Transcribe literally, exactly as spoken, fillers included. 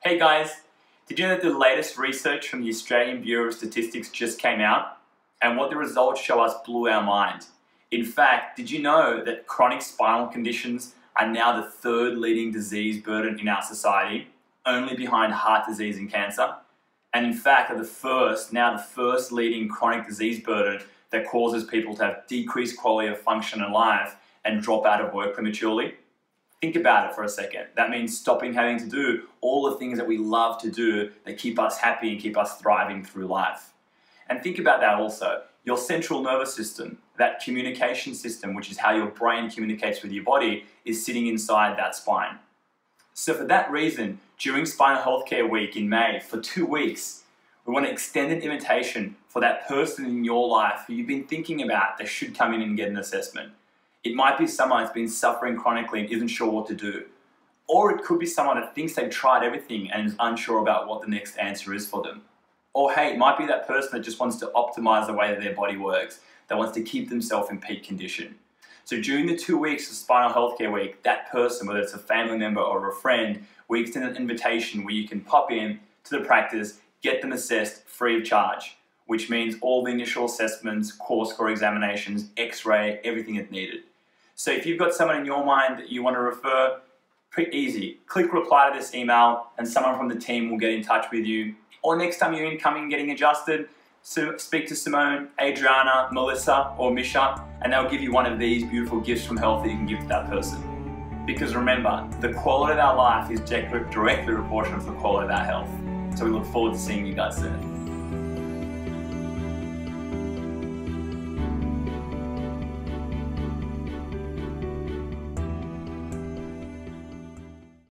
Hey guys, did you know that the latest research from the Australian Bureau of Statistics just came out? And what the results show us blew our mind. In fact, did you know that chronic spinal conditions are now the third leading disease burden in our society, only behind heart disease and cancer? And in fact, are the first, now the first leading chronic disease burden that causes people to have decreased quality of function in life and drop out of work prematurely? Think about it for a second. That means stopping having to do all the things that we love to do that keep us happy and keep us thriving through life. And think about that also. Your central nervous system, that communication system, which is how your brain communicates with your body, is sitting inside that spine. So for that reason, during Spinal Healthcare Week in May, for two weeks, we want to extend an invitation for that person in your life who you've been thinking about that should come in and get an assessment. It might be someone that's been suffering chronically and isn't sure what to do. Or it could be someone that thinks they've tried everything and is unsure about what the next answer is for them. Or hey, it might be that person that just wants to optimize the way that their body works, that wants to keep themselves in peak condition. So during the two weeks of Spinal Healthcare Week, that person, whether it's a family member or a friend, we extend an invitation where you can pop in to the practice, get them assessed free of charge, which means all the initial assessments, core score examinations, x-ray, everything that's needed. So if you've got someone in your mind that you want to refer, pretty easy. Click reply to this email and someone from the team will get in touch with you. Or next time you're incoming getting adjusted, so speak to Simone, Adriana, Melissa, or Misha, and they'll give you one of these beautiful gifts from health that you can give to that person. Because remember, the quality of our life is directly proportional to the quality of our health. So we look forward to seeing you guys soon.